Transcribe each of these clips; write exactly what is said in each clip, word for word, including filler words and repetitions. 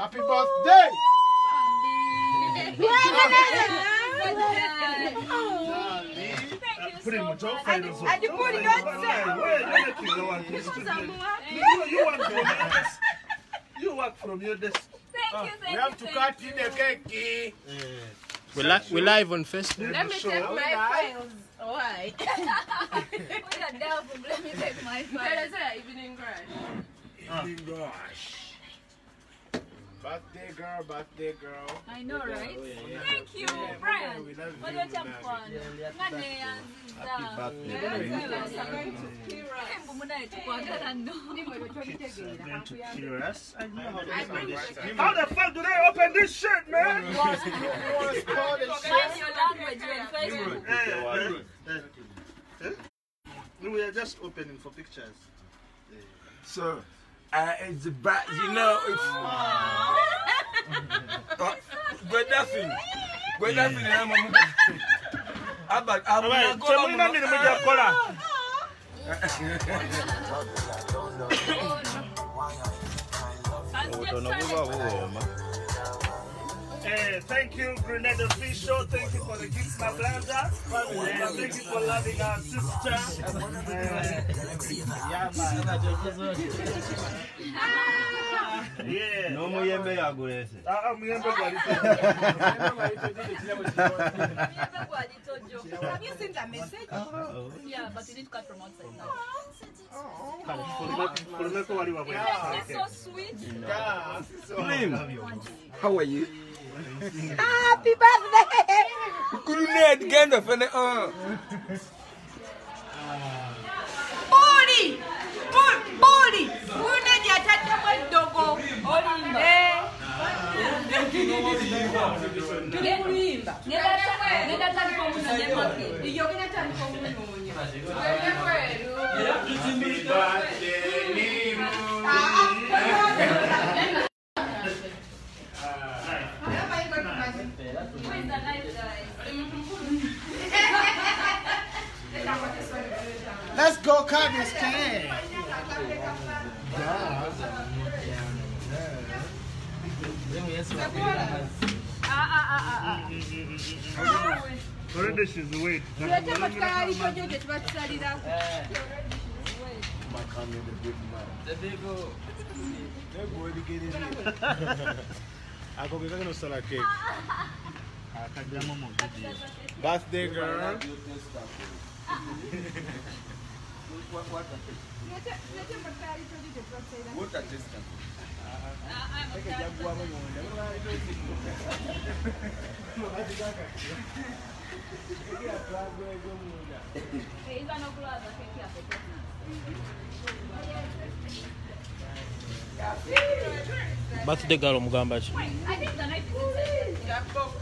Happy birthday! Put in much of fire. And you put it on. You want from your desk. You work from your desk. Thank you, thank We have to cut in the cake. We li we live on Facebook. Let me take my files. Why? Let me take my There's an evening crush. Evening rush. Birthday girl, birthday girl. I know, right? Yeah. Thank you, Yeah, Brian. we love What you, do you we have love fun? Going to kill us. I know how to sound this. How the fuck do they open this shit, man? You want to spoil the Find shit? your language when Facebook. We are just opening for pictures. So, uh, it's about, you know, it's. Uh, but nothing. But nothing. I'm about. I'm Alright, so we don't need to make a color. Hey, thank you, Grenade Official. Thank you for the gift, my brother. Uh, thank you for loving our sister. Uh, yeah, man. Yeah. No muyembe yagulese. Ah, ah, muyembe gwalito. Have you seen that message? Yeah, but you need to cut from outside now. She's so sweet. How are you? Happy birthday! Couldn't get of an uh. Body! Body! Una jatata mdogo. Eh. Tulikuimba. Nenda tani kwa mwana nyema ke. Iyo kina tani kwa mwana. Where's the knife, guys? Let's go cut this cake. Already she's awake. Tulete katika alipoje tubasalira. Birthday girl. What a distance. Birthday girl mugamba ki? I think the knife is inside. That box.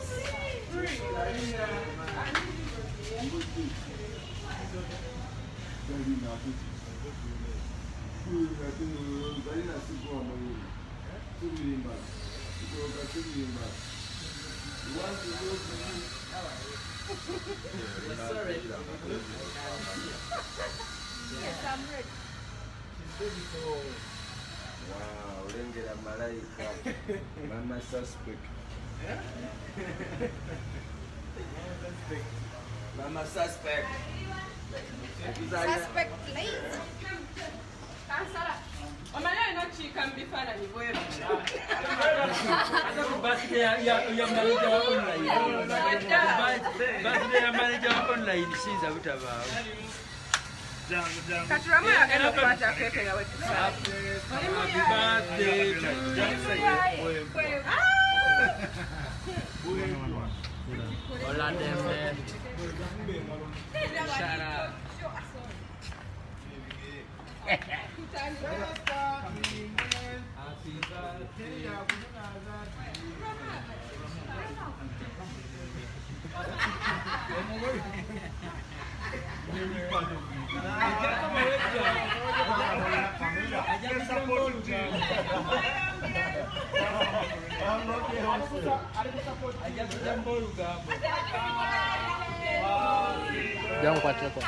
Yes, I'm ready. Wow, Rengera Malaika. Mama suspect. Mama suspect. Suspect late. Kansala. Omanya ino chika mbifana ni bwera. Birthday ya ya manager wa online. Birthday ya manager wa online sinza butabaawo. Katurama yagenda kukwata keke yawe. Happy birthday to you. Hola Dembe. Shara. Jangan kuat kok.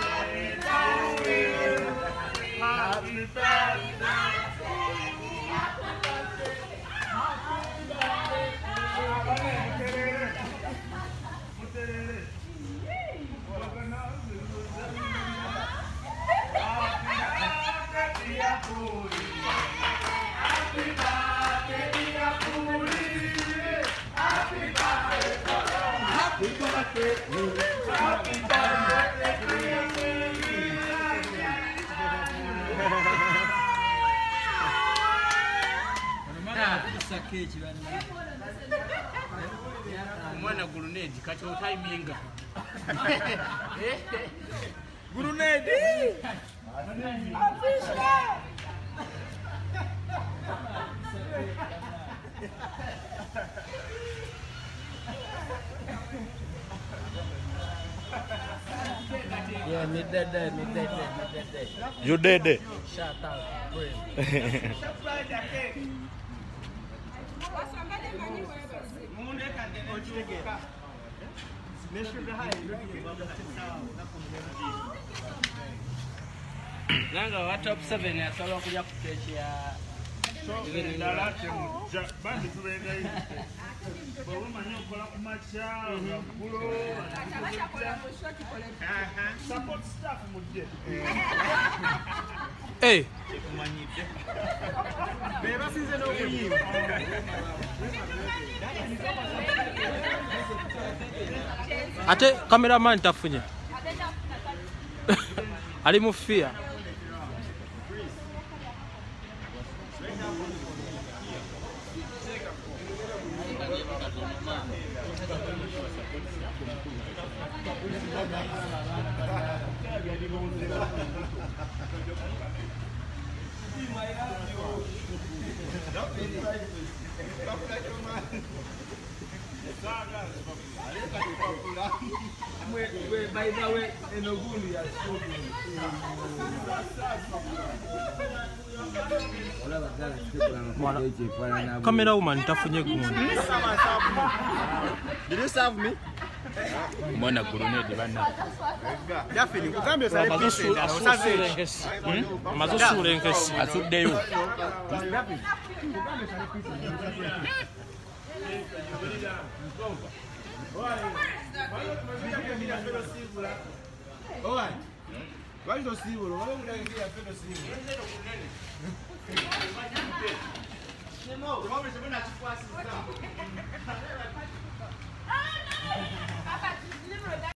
Happy birthday. keeki banna. Omwana grenade kati otayiminga. Grenade. Yeah, me dead there, me dead there, me dead there. You dead there. Shout out, brain. Nanga wa top seven yasobola kulya ku keeki ya Endala temujja bandi tubengayo. Bwe omanyi okola ku makya waggulu support staff mujje. Hey. Be basinze n'okuyimba. Ate cameraman tafunye. Ali mu fear. By the way, in Oguni, I spoke Camera woman tafunye gundi. Did you serve me? Mwana grenade bana. Daphne, ukambe sale pisi ndala osaze. Amazo sure nkesi. Asuddeyo. Daphne, ukambe sale pisi ndala. Alright. Why don't see what? Why don't we get a fellow see? No, the moment you're not too fast.